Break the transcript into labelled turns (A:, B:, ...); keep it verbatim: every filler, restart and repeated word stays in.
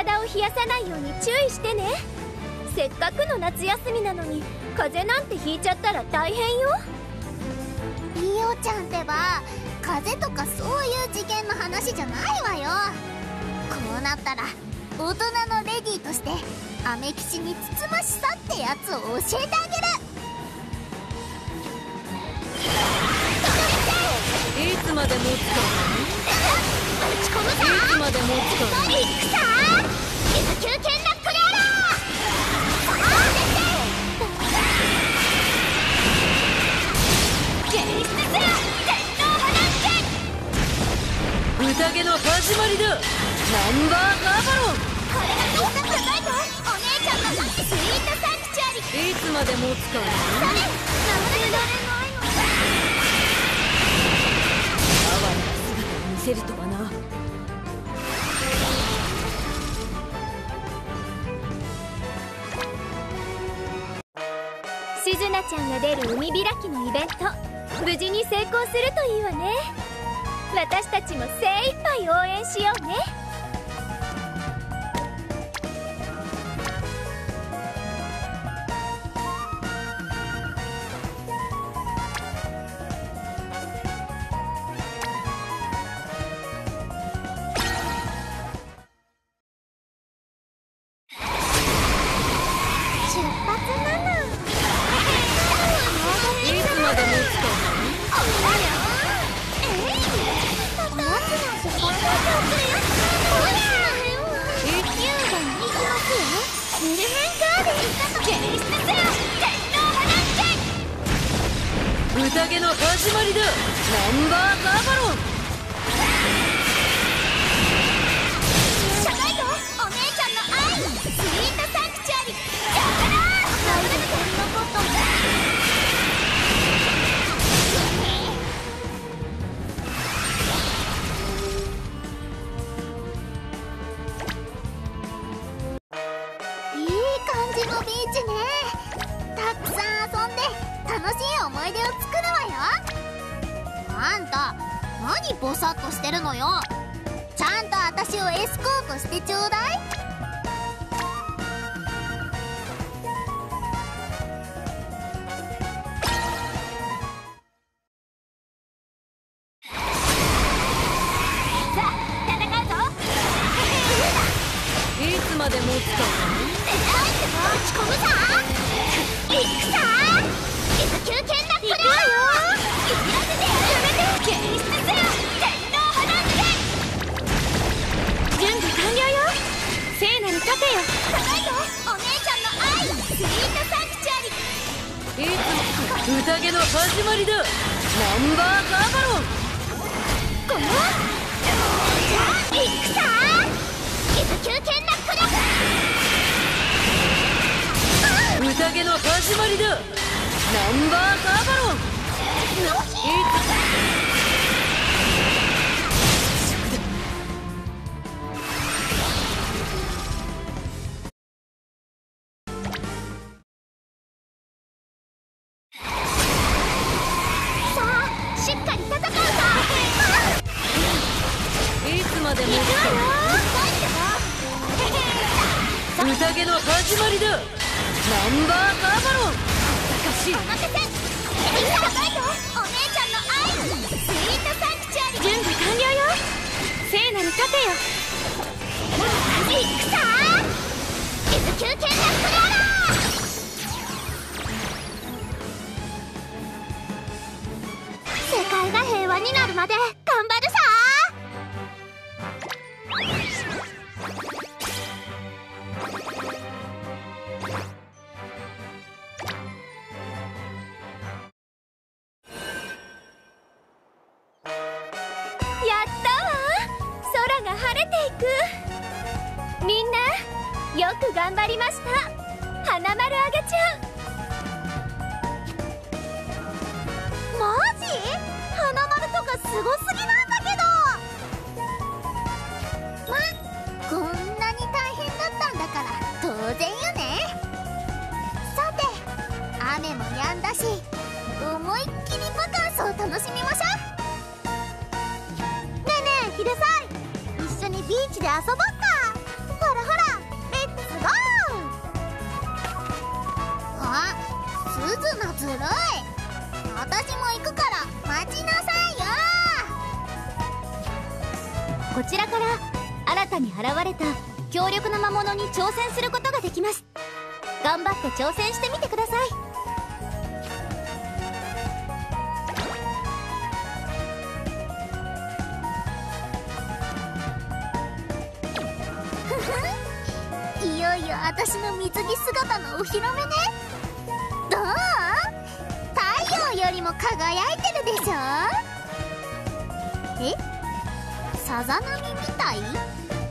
A: 体を冷やさないように注意してね。せっかくの夏休みなのに風邪なんてひいちゃったら大変よ。
B: いおちゃんってば風邪とかそういう次元の話じゃないわよ。こうなったら大人のレディーとしてアメ吉につつましさってやつを教えてあげる。
C: いつまで持つか
B: 打ち込むさ。
C: いつまで持つか
B: いくさ水球剣ナックルアラー。ゲイステスラ電動波乱剣。
C: 宴の始まりだ。ナンバーガーバロン。
B: これがみんな高いぞ。お姉ちゃんのスイートサンクチュアリ。
C: いつまで持つか
B: それ守れられないの。
C: 哀れな姿を見せるとはな。
A: しずなちゃんが出る海開きのイベント、無事に成功するといいわね。私たちも精一杯応援しようね。
B: 出発なの。
C: いつまで持つか宴の始まりだ。ナンバーガーバロン。
B: 高いぞお姉ちゃんの愛。スイートサンクチュアリ。やったなー。そんなこといい感じのビーチね。たくさん遊んで楽しい思い出を作るわよ。あんた何ボサッとしてるのよ。ちゃんと私をエスコートしてちょうだい。さあ戦うぞ。
C: いつまで持つか
B: 打ち込むさ。いくさ水球剣ナックルアラー。いらせてやる。ゲイステスラ電動波乱剣。
A: 準備完了よ。聖なる盾よ。
B: 高いぞお姉ちゃんの愛。スイートサンクチュアリ。
C: いつも宴の始まりだ。ナンバーガーバロン。
B: このじゃあいくさ水球剣ナックル。
C: 宴の始まりだ。ナンバーガーバロン。
B: さあしっかり戦うぞ。
C: いつまで持つか宴の始まりだ。ナンバーガーバロン。たかしい。
B: お任せ。高いぞお姉ちゃんの愛。スイートサンクチュアリ。
A: 準備完了よ。聖なる盾よ。
B: いくさ水球剣ナックルアラー。世界が平和になるまで頑張るさ。
A: やったわ。空が晴れていく。みんなよく頑張りました。花丸あげちゃん。
B: マジ？花丸とかすごすぎなんだけど。ま、こんなに大変だったんだから当然よね。さて雨も止んだし思いっきりバカンスを楽しみましょう。ねえねえヒデさん、一緒にビーチで遊ぼっか。ほらほらずるい。私も行くから待ちなさいよ。
A: こちらから新たに現れた強力な魔物に挑戦することができます。頑張って挑戦してみてください。
B: いよいよ私の水着姿のお披露目ね。どう？太陽よりも輝いてるでしょ。え？さざ波みたい？